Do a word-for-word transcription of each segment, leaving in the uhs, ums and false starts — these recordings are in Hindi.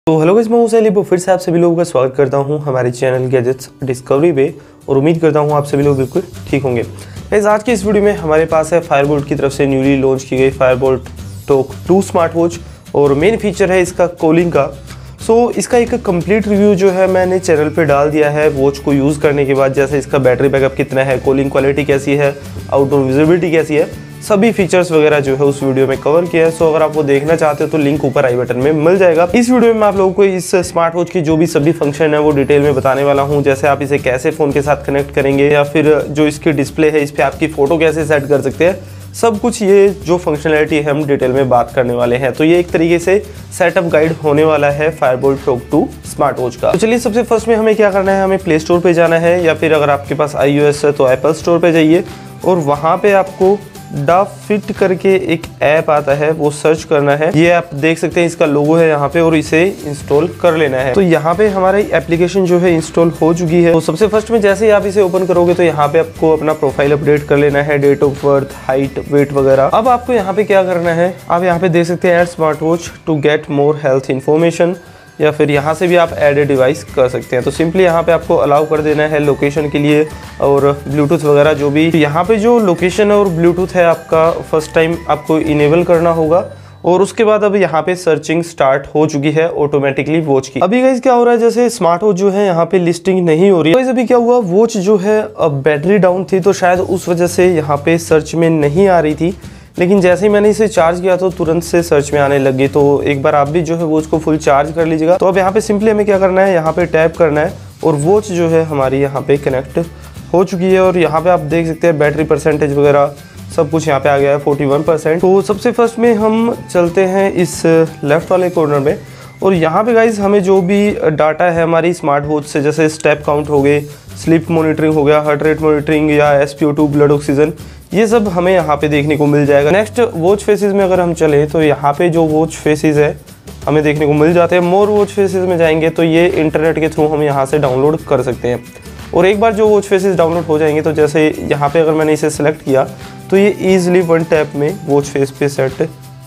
तो हेलो गाइस, मैं हूं सैलिब, फिर से आप सभी लोगों का स्वागत करता हूं हमारे चैनल गैजेट्स डिस्कवरी पे और उम्मीद करता हूं आप सभी लोग बिल्कुल ठीक होंगे। गाइस आज की इस वीडियो में हमारे पास है फायरबोल्ट की तरफ से न्यूली लॉन्च की गई Fireboltt talk two smart watch और मेन फीचर है इसका कॉलिंग का। सो so, इसका एक कंप्लीट रिव्यू जो है मैंने चैनल पे डाल दिया है वॉच को यूज़ करने के बाद, जैसे इसका बैटरी बैकअप कितना है, कॉलिंग क्वालिटी कैसी है, आउटडोर विजिबिलिटी कैसी है, सभी फीचर्स वगैरह जो है उस वीडियो में कवर किया है। सो अगर आप वो देखना चाहते हो तो लिंक ऊपर आई बटन में मिल जाएगा। इस वीडियो में मैं आप लोगों को इस स्मार्ट वॉच की जो भी सभी फंक्शन है वो डिटेल में बताने वाला हूँ, जैसे आप इसे कैसे फ़ोन के साथ कनेक्ट करेंगे या फिर जो इसकी डिस्प्ले है इस पर आपकी फ़ोटो कैसे सेट कर सकते हैं, सब कुछ ये जो फंक्शनैलिटी है हम डिटेल में बात करने वाले हैं। तो ये एक तरीके से सेटअप गाइड होने वाला है Fireboltt talk two smart watch का। तो चलिए सबसे फर्स्ट में हमें क्या करना है, हमें प्ले स्टोर पे जाना है या फिर अगर आपके पास आईओएस है तो एप्पल स्टोर पे जाइए और वहाँ पे आपको डा फिट करके एक ऐप आता है वो सर्च करना है। ये आप देख सकते हैं इसका लोगो है यहाँ पे और इसे इंस्टॉल कर लेना है। तो यहाँ पे हमारी एप्लीकेशन जो है इंस्टॉल हो चुकी है। तो सबसे फर्स्ट में जैसे ही आप इसे ओपन करोगे तो यहाँ पे आपको अपना प्रोफाइल अपडेट कर लेना है, date of birth, height, weight वगैरह। अब आपको यहाँ पे क्या करना है, आप यहाँ पे देख सकते हैं add smart watch to get more health information, या फिर यहाँ से भी आप ऐड ए डिवाइस कर सकते हैं। तो सिंपली यहाँ पे आपको अलाउ कर देना है लोकेशन के लिए और ब्लूटूथ वगैरह जो भी। यहाँ पे जो लोकेशन है और ब्लूटूथ है आपका फर्स्ट टाइम आपको इनेबल करना होगा और उसके बाद अब यहाँ पे सर्चिंग स्टार्ट हो चुकी है ऑटोमेटिकली वॉच की। अभी गाइस क्या हो रहा है, जैसे स्मार्ट वॉच जो है यहाँ पे लिस्टिंग नहीं हो रही है। अभी क्या हुआ, वॉच जो है अब बैटरी डाउन थी तो शायद उस वजह से यहाँ पे सर्च में नहीं आ रही थी, लेकिन जैसे ही मैंने इसे चार्ज किया तो तुरंत से सर्च में आने लगी। तो एक बार आप भी जो है वॉच को फुल चार्ज कर लीजिएगा। तो अब यहाँ पे सिंपली हमें क्या करना है, यहाँ पे टैप करना है और वॉच जो है हमारी यहाँ पे कनेक्ट हो चुकी है। और यहाँ पे आप देख सकते हैं बैटरी परसेंटेज वगैरह सब कुछ यहाँ पे आ गया है फोर्टी वन परसेंट। तो सबसे फर्स्ट में हम चलते हैं इस लेफ्ट वाले कॉर्नर में और यहाँ पे गाइज हमें जो भी डाटा है हमारी स्मार्ट वॉच से, जैसे स्टेप काउंट हो गए, स्लीप मॉनिटरिंग हो गया, हार्ट रेट मॉनिटरिंग या S P O two, blood oxygen, ये सब हमें यहाँ पे देखने को मिल जाएगा। नेक्स्ट वॉच फेसेस में अगर हम चले तो यहाँ पे जो वॉच फेसेस है हमें देखने को मिल जाते हैं। मोर वॉच फेसेस में जाएंगे तो ये इंटरनेट के थ्रू हम यहाँ से डाउनलोड कर सकते हैं। और एक बार जो वॉच फेसेस डाउनलोड हो जाएंगे तो जैसे यहाँ पे अगर मैंने इसे सेलेक्ट किया तो ये ईजिली वन टैप में वॉच फेस पे सेट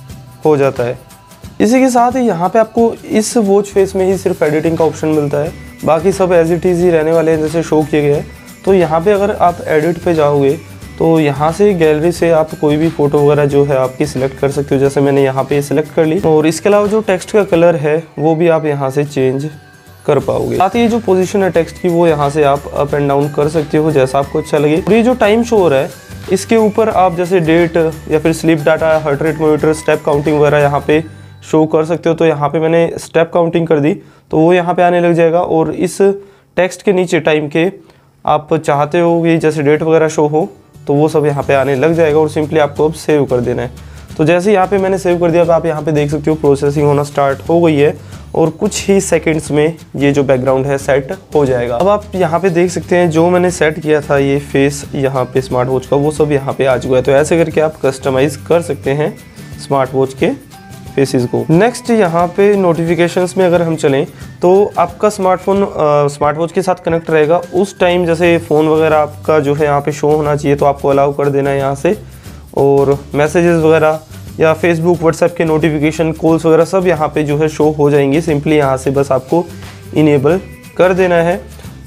हो जाता है। इसी के साथ ही यहाँ पे आपको इस वॉच फेस में ही सिर्फ एडिटिंग का ऑप्शन मिलता है, बाकी सब एज इट इज़ ही रहने वाले हैं जैसे शो किए गए हैं। तो यहाँ पे अगर आप एडिट पे जाओगे तो यहाँ से गैलरी से आप कोई भी फ़ोटो वगैरह जो है आपकी सिलेक्ट कर सकते हो, जैसे मैंने यहाँ पे सिलेक्ट कर ली। और इसके अलावा जो टेक्स्ट का कलर है वो भी आप यहाँ से चेंज कर पाओगे। साथ ही जो पोजीशन है टेक्स्ट की वो यहाँ से आप अप एंड डाउन कर सकते हो जैसा आपको अच्छा लगे। और ये जो टाइम शो हो रहा है इसके ऊपर आप जैसे डेट या फिर sleep data, heart rate monitor, step counting वगैरह यहाँ पे शो कर सकते हो। तो यहाँ पे मैंने स्टेप काउंटिंग कर दी तो वो यहाँ पे आने लग जाएगा। और इस टेक्स्ट के नीचे टाइम के आप चाहते हो कि जैसे डेट वगैरह शो हो तो वो सब यहाँ पे आने लग जाएगा और सिंपली आपको अब सेव कर देना है। तो जैसे यहाँ पे मैंने सेव कर दिया, अब आप यहाँ पे देख सकते हो प्रोसेसिंग होना स्टार्ट हो गई है और कुछ ही सेकंड्स में ये जो बैकग्राउंड है सेट हो जाएगा। अब आप यहाँ पे देख सकते हैं जो मैंने सेट किया था ये फेस यहाँ पे स्मार्ट वॉच का, वो सब यहाँ पे आ चुका है। तो ऐसे करके आप कस्टमाइज कर सकते हैं स्मार्ट वॉच के फेसेस को। नेक्स्ट यहाँ पे नोटिफिकेशंस में अगर हम चलें तो आपका स्मार्टफोन स्मार्ट वॉच के साथ कनेक्ट रहेगा उस टाइम, जैसे फ़ोन वगैरह आपका जो है यहाँ पे शो होना चाहिए तो आपको अलाउ कर देना है यहाँ से। और मैसेजेस वगैरह या फेसबुक, व्हाट्सएप के नोटिफिकेशन, कॉल्स वगैरह सब यहाँ पे जो है शो हो जाएंगे। सिंपली यहाँ से बस आपको इनेबल कर देना है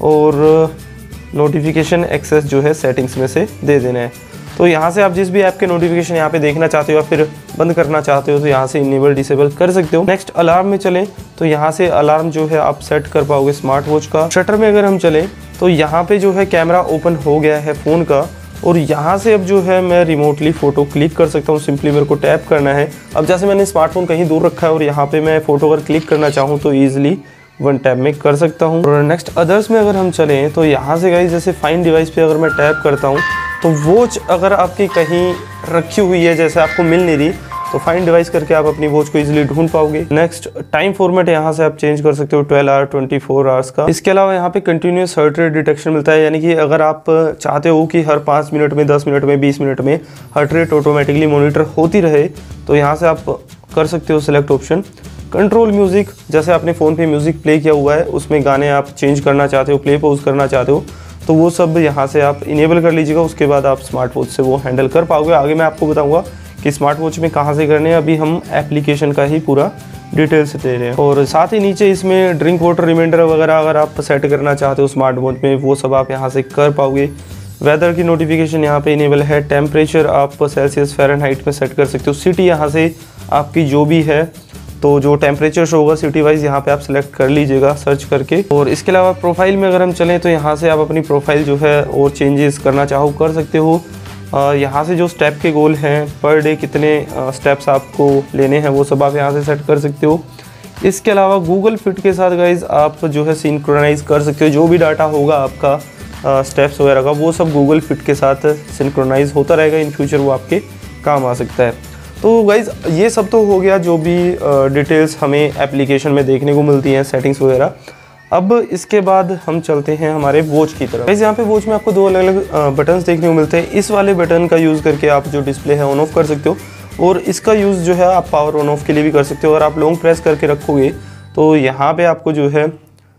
और नोटिफिकेशन एक्सेस जो है सेटिंग्स में से दे देना है। तो यहाँ से आप जिस भी ऐप के नोटिफिकेशन यहाँ पे देखना चाहते हो या फिर बंद करना चाहते हो तो यहाँ से इनेबल डिसेबल कर सकते हो। नेक्स्ट अलार्म में चलें तो यहाँ से अलार्म जो है आप सेट कर पाओगे स्मार्ट वॉच का। शटर में अगर हम चलें तो यहाँ पे जो है कैमरा ओपन हो गया है फ़ोन का और यहाँ से अब जो है मैं रिमोटली फ़ोटो क्लिक कर सकता हूँ। सिंपली मेरे को टैप करना है। अब जैसे मैंने स्मार्टफोन कहीं दूर रखा है और यहाँ पे मैं फ़ोटो अगर क्लिक करना चाहूँ तो ईजिली वन टैप में कर सकता हूँ। और नेक्स्ट अदर्स में अगर हम चलें तो यहाँ से गाइस जैसे फाइंड डिवाइस पे अगर मैं टैप करता हूँ तो वॉच अगर आपकी कहीं रखी हुई है जैसे आपको मिल नहीं रही तो फाइंड डिवाइस करके आप अपनी वॉच को इजीली ढूंढ पाओगे। नेक्स्ट टाइम फॉर्मेट यहाँ से आप चेंज कर सकते हो twelve hour, twenty four hours का। इसके अलावा यहाँ पे कंटिन्यूस हार्ट रेट डिटेक्शन मिलता है, यानी कि अगर आप चाहते हो कि हर पाँच मिनट में, दस मिनट में, बीस मिनट में हार्ट रेट ऑटोमेटिकली मॉनिटर होती रहे तो यहाँ से आप कर सकते हो सिलेक्ट ऑप्शन। कंट्रोल म्यूज़िक, जैसे आपने फ़ोन पे म्यूज़िक प्ले किया हुआ है उसमें गाने आप चेंज करना चाहते हो, प्ले पॉज करना चाहते हो तो वो सब यहाँ से आप इनेबल कर लीजिएगा। उसके बाद आप स्मार्ट वॉच से वो हैंडल कर पाओगे। आगे मैं आपको बताऊँगा कि कि स्मार्ट वॉच में कहाँ से करने हैं, अभी हम एप्लीकेशन का ही पूरा डिटेल्स दे रहे हैं। और साथ ही नीचे इसमें ड्रिंक वाटर रिमाइंडर वगैरह अगर आप सेट करना चाहते हो स्मार्ट वॉच में, वो सब आप यहाँ से कर पाओगे। वेदर की नोटिफिकेशन यहाँ पे इनेबल है। टेम्परेचर आप सेल्सियस फ़ारेनहाइट में सेट कर सकते हो। सिटी यहाँ से आपकी जो भी है, तो जो टेम्परेचर शो होगा सिटी वाइज यहाँ पे आप सिलेक्ट कर लीजिएगा सर्च करके। और इसके अलावा प्रोफाइल में अगर हम चलें तो यहाँ से आप अपनी प्रोफाइल जो है और चेंजेस करना चाहो कर सकते हो। यहाँ से जो स्टेप के गोल हैं, पर डे कितने स्टेप्स आपको लेने हैं, वो सब आप यहाँ से सेट कर सकते हो। इसके अलावा गूगल फिट के साथ गाइज आप जो है सिंक्रोनाइज़ कर सकते हो। जो भी डाटा होगा आपका स्टेप्स वगैरह का, वो सब गूगल फिट के साथ सिंक्रोनाइज़ होता रहेगा। इन फ्यूचर वो आपके काम आ सकता है। तो गाइज़ ये सब तो हो गया जो भी डिटेल्स हमें एप्लीकेशन में देखने को मिलती हैं, सेटिंग्स वगैरह। अब इसके बाद हम चलते हैं हमारे वॉच की तरफ। गाइज़ यहाँ पे वॉच में आपको दो अलग अलग बटन्स देखने को मिलते हैं। इस वाले बटन का यूज़ करके आप जो डिस्प्ले है ऑन ऑफ कर सकते हो, और इसका यूज़ जो है आप पावर ऑन ऑफ के लिए भी कर सकते हो। अगर आप लॉन्ग प्रेस करके रखोगे तो यहाँ पर आपको जो है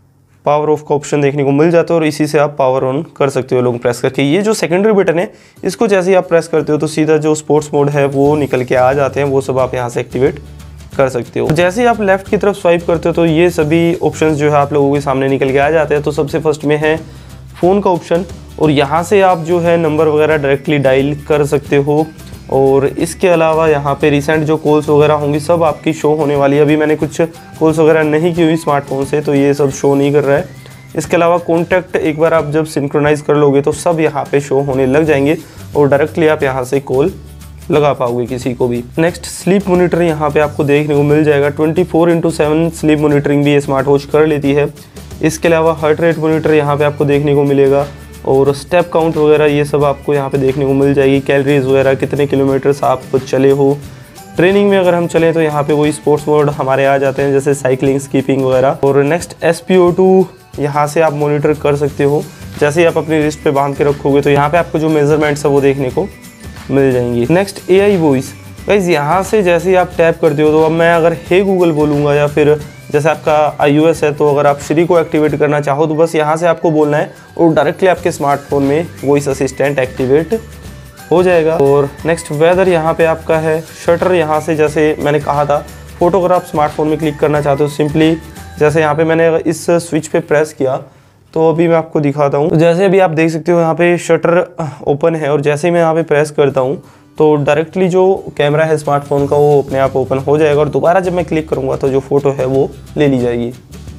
पावर ऑफ का ऑप्शन देखने को मिल जाता है, और इसी से आप पावर ऑन कर सकते हो लॉन्ग प्रेस करके। ये जो सेकेंडरी बटन है, इसको जैसे ही आप प्रेस करते हो तो सीधा जो स्पोर्ट्स मोड है वो निकल के आ जाते हैं, वो सब आप यहाँ से एक्टिवेट कर सकते हो। जैसे ही आप लेफ्ट की तरफ स्वाइप करते हो तो ये सभी ऑप्शंस जो है आप लोगों के सामने निकल के आ जाते हैं। तो सबसे फर्स्ट में है फ़ोन का ऑप्शन, और यहाँ से आप जो है नंबर वगैरह डायरेक्टली डायल कर सकते हो। और इसके अलावा यहाँ पे रिसेंट जो कॉल्स वगैरह होंगी सब आपकी शो होने वाली है। अभी मैंने कुछ कॉल्स वगैरह नहीं की हुई स्मार्टफोन से, तो ये सब शो नहीं कर रहा है। इसके अलावा कॉन्टैक्ट एक बार आप जब सिंक्रोनाइज़ कर लोगे तो सब यहाँ पे शो होने लग जाएंगे, और डायरेक्टली आप यहाँ से कॉल लगा पाओगे किसी को भी। नेक्स्ट स्लीप मॉनिटर यहाँ पे आपको देखने को मिल जाएगा। Twenty four into seven sleep monitoring भी ये स्मार्ट वॉच कर लेती है। इसके अलावा हार्ट रेट मॉनिटर यहाँ पे आपको देखने को मिलेगा, और स्टेप काउंट वगैरह ये सब आपको यहाँ पे देखने को मिल जाएगी। कैलोरीज वगैरह, कितने किलोमीटर्स आप चले हो। ट्रेनिंग में अगर हम चलें तो यहाँ पे वही स्पोर्ट्स मोड हमारे आ जाते हैं, जैसे साइकिलिंग, स्कीपिंग वगैरह। और next S P O two यहाँ से आप मॉनिटर कर सकते हो। जैसे ही आप अपनी रिस्ट पे बांध के रखोगे तो यहाँ पे आपको जो मेजरमेंट्स है वो देखने को मिल जाएंगी। Next A I voice, guys यहाँ से जैसे ही आप टैप करते हो तो अब मैं अगर हे गूगल बोलूँगा, या फिर जैसे आपका आई ओ एस है तो अगर आप श्री को एक्टिवेट करना चाहो तो बस यहाँ से आपको बोलना है, और डायरेक्टली आपके स्मार्टफोन में वॉइस असिस्टेंट एक्टिवेट हो जाएगा। और नेक्स्ट वेदर यहाँ पे आपका है। शटर यहाँ से, जैसे मैंने कहा था, फोटो अगर आप स्मार्टफोन में क्लिक करना चाहते हो, सिंपली जैसे यहाँ पे मैंने इस स्विच पे प्रेस किया तो अभी मैं आपको दिखाता हूँ। तो जैसे अभी आप देख सकते हो यहाँ पे शटर ओपन है, और जैसे ही मैं यहाँ पे प्रेस करता हूँ तो डायरेक्टली जो कैमरा है स्मार्टफोन का वो अपने आप ओपन हो जाएगा, और दोबारा जब मैं क्लिक करूँगा तो जो फ़ोटो है वो ले ली जाएगी।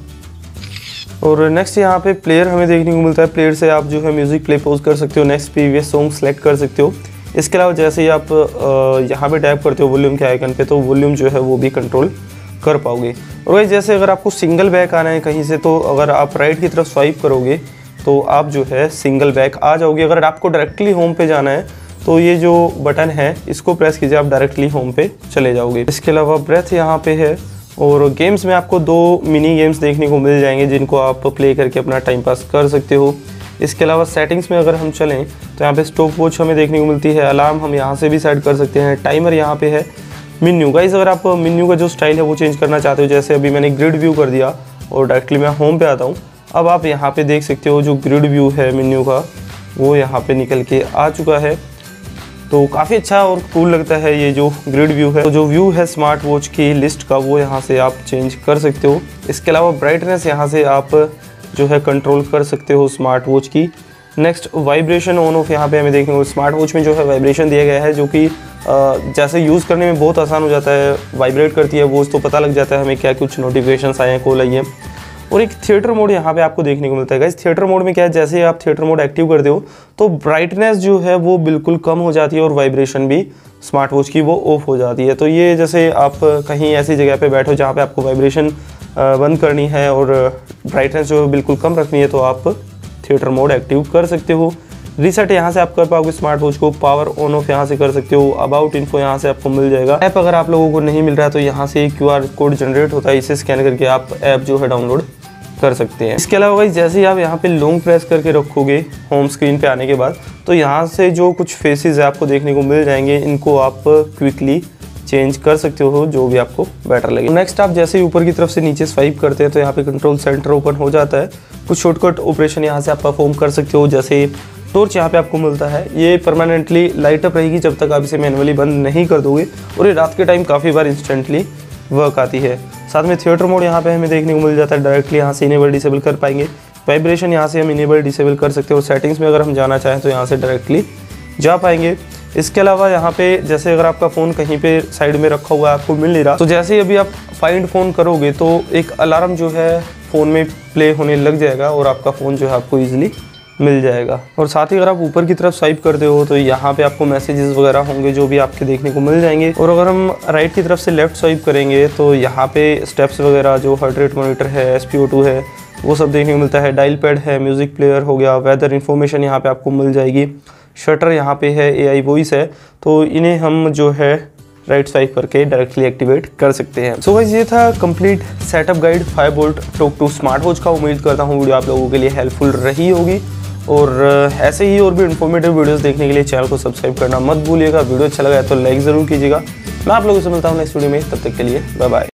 और नेक्स्ट यहाँ पे प्लेयर हमें देखने को मिलता है। प्लेयर से आप जो है म्यूज़िक प्ले पॉज कर सकते हो, नेक्स्ट प्रीवियस सॉन्ग सेलेक्ट कर सकते हो। इसके अलावा जैसे ही आप यहाँ पे टैप करते हो वॉल्यूम के आइकन पे, तो वॉल्यूम जो है वो भी कंट्रोल कर पाओगे। और वही जैसे अगर आपको सिंगल बैक आना है कहीं से, तो अगर आप राइट की तरफ स्वाइप करोगे तो आप जो है सिंगल बैक आ जाओगे। अगर आपको डायरेक्टली होम पे जाना है तो ये जो बटन है इसको प्रेस कीजिए, आप डायरेक्टली होम पे चले जाओगे। इसके अलावा ब्रेथ यहाँ पे है, और गेम्स में आपको दो मिनी गेम्स देखने को मिल जाएंगे जिनको आप प्ले करके अपना टाइम पास कर सकते हो। इसके अलावा सेटिंग्स में अगर हम चलें तो यहाँ पे स्टॉप वॉच हमें देखने को मिलती है। अलार्म हम यहाँ से भी सेट कर सकते हैं। टाइमर यहाँ पे है। मेन्यू, गाइस अगर आप मेन्यू का जो स्टाइल है वो चेंज करना चाहते हो, जैसे अभी मैंने ग्रिड व्यू कर दिया और डायरेक्टली मैं होम पे आता हूँ। अब आप यहाँ पे देख सकते हो जो ग्रिड व्यू है मेन्यू का वो यहाँ पे निकल के आ चुका है। तो काफ़ी अच्छा और कूल लगता है ये जो ग्रिड व्यू है। तो जो व्यू है स्मार्ट वॉच की लिस्ट का वो यहाँ से आप चेंज कर सकते हो। इसके अलावा ब्राइटनेस यहाँ से आप जो है कंट्रोल कर सकते हो स्मार्ट वॉच की। नेक्स्ट वाइब्रेशन ऑन ऑफ यहाँ पे हमें देखने को स्मार्ट वॉच में जो है वाइब्रेशन दिया गया है, जो कि जैसे यूज़ करने में बहुत आसान हो जाता है। वाइब्रेट करती है वॉच तो पता लग जाता है हमें क्या कुछ नोटिफिकेशंस आए हैं, कॉल आई है। और एक थिएटर मोड यहाँ पे आपको देखने को मिलता है। गाइस थिएटर मोड में क्या है, जैसे ही आप थिएटर मोड एक्टिव करते हो तो ब्राइटनेस जो है वो बिल्कुल कम हो जाती है और वाइब्रेशन भी स्मार्ट वॉच की वो ऑफ हो जाती है। तो ये जैसे आप कहीं ऐसी जगह पे बैठो जहाँ पे आपको वाइब्रेशन बंद करनी है और ब्राइटनेस जो बिल्कुल कम रखनी है, तो आप थिएटर मोड एक्टिव कर सकते हो। रीसेट यहाँ से आप कर पाओगे स्मार्ट वॉच को। पावर ऑन ऑफ यहाँ से कर सकते हो। अबाउट इन्फो यहाँ से आपको मिल जाएगा। ऐप अगर आप लोगों को नहीं मिल रहा है तो यहाँ से क्यू आर कोड जनरेट होता है, इसे स्कैन करके आप ऐप जो है डाउनलोड कर सकते हैं। इसके अलावा गाइस जैसे ही आप यहाँ पे लॉन्ग प्रेस करके रखोगे होम स्क्रीन पे आने के बाद, तो यहाँ से जो कुछ फेसेस है आपको देखने को मिल जाएंगे। इनको आप क्विकली चेंज कर सकते हो जो भी आपको बेटर लगे। नेक्स्ट आप जैसे ही ऊपर की तरफ से नीचे स्वाइप करते हैं तो यहाँ पे कंट्रोल सेंटर ओपन हो जाता है। कुछ शॉर्टकट ऑपरेशन यहाँ से आप परफॉर्म कर सकते हो, जैसे टॉर्च यहाँ पे आपको मिलता है, ये परमानेंटली लाइट अप रहेगी जब तक आप इसे मैनुअली बंद नहीं कर दोगे, और ये रात के टाइम काफ़ी बार इंस्टेंटली वर्क आती है। साथ में थिएटर मोड यहाँ पे हमें देखने को मिल जाता है, डायरेक्टली यहाँ से इनेबल डिसेबल कर पाएंगे। वाइब्रेशन यहाँ से हम इनेबल डिसेबल कर सकते हैं, और सेटिंग्स में अगर हम जाना चाहें तो यहाँ से डायरेक्टली जा पाएंगे। इसके अलावा यहाँ पे जैसे अगर आपका फ़ोन कहीं पे साइड में रखा हुआ है, आपको मिल नहीं रहा, तो जैसे ही अभी आप फाइंड फ़ोन करोगे तो एक अलार्म जो है फ़ोन में प्ले होने लग जाएगा और आपका फ़ोन जो है आपको ईजिली मिल जाएगा। और साथ ही अगर आप ऊपर की तरफ स्वाइप करते हो तो यहाँ पे आपको मैसेजेस वगैरह होंगे जो भी आपके देखने को मिल जाएंगे। और अगर हम राइट की तरफ से लेफ्ट स्वाइप करेंगे तो यहाँ पे स्टेप्स वगैरह, जो हार्ट रेट मॉनिटर है, एस पी ओ टू है, वो सब देखने को मिलता है। डायल पैड है, म्यूज़िक प्लेयर हो गया, वेदर इन्फॉर्मेशन यहाँ पे आपको मिल जाएगी, शटर यहाँ पे है, ए आई वॉइस है, तो इन्हें हम जो है राइट स्वाइप करके डायरेक्टली एक्टिवेट कर सकते हैं। सो गाइस, ये था complete setup guide Fireboltt talk two smart watch का। उम्मीद करता हूँ वीडियो आप लोगों के लिए हेल्पफुल रही होगी, और ऐसे ही और भी इन्फॉर्मेटिव वीडियोस देखने के लिए चैनल को सब्सक्राइब करना मत भूलिएगा। वीडियो अच्छा लगा है तो लाइक ज़रूर कीजिएगा। मैं आप लोगों से मिलता हूँ नेक्स्ट वीडियो में, तब तक के लिए बाय बाय।